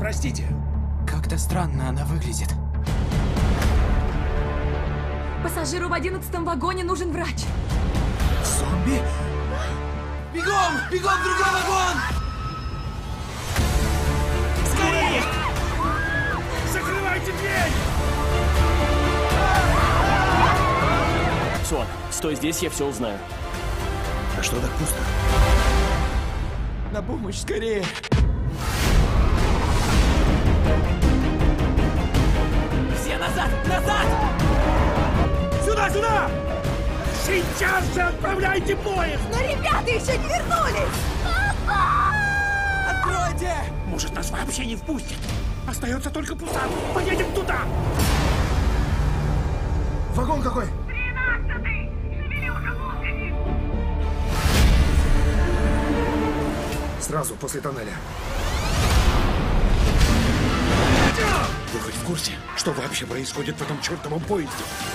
Простите. Как-то странно она выглядит. Пассажиру в 11-м вагоне нужен врач. Зомби? Бегом! Бегом в другой вагон! Скорее! Закрывайте дверь! Суан, стой здесь, я все узнаю. А что так пусто? На помощь, скорее! Все назад! Назад! Сюда, сюда! Сейчас же отправляйте поезд! Но ребята еще не вернулись! Откройте! Может, нас вообще не впустят? Остается только Пусан. Поедем туда! Вагон какой? 13-й! Шевели уже локти! Сразу после тоннеля. Вы хоть в курсе, что вообще происходит в этом чертовом поезде?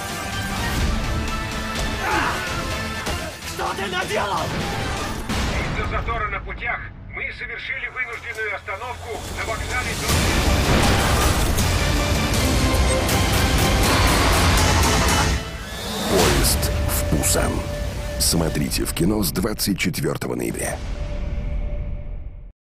Что ты наделал? Из-за затора на путях мы совершили вынужденную остановку на вокзале Поезд в Пусан. Смотрите в кино с 24 ноября.